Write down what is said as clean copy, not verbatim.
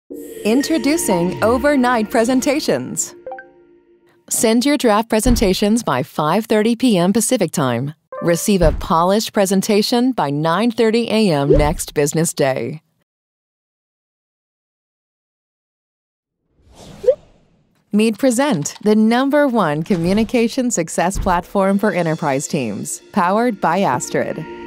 Introducing Overnight Presentations. Send your draft presentations by 5:30 p.m. Pacific Time. Receive a polished presentation by 9:30 a.m. next business day. Meet Present, the #1 communication success platform for enterprise teams, powered by Astrid.